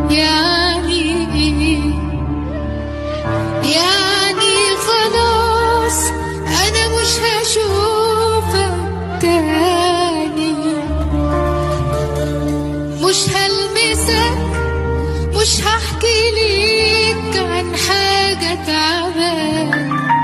يعني ايه؟ يعني خلاص انا مش هشوفك تاني، مش هلمسك، مش هحكي ليك عن حاجة تعبان.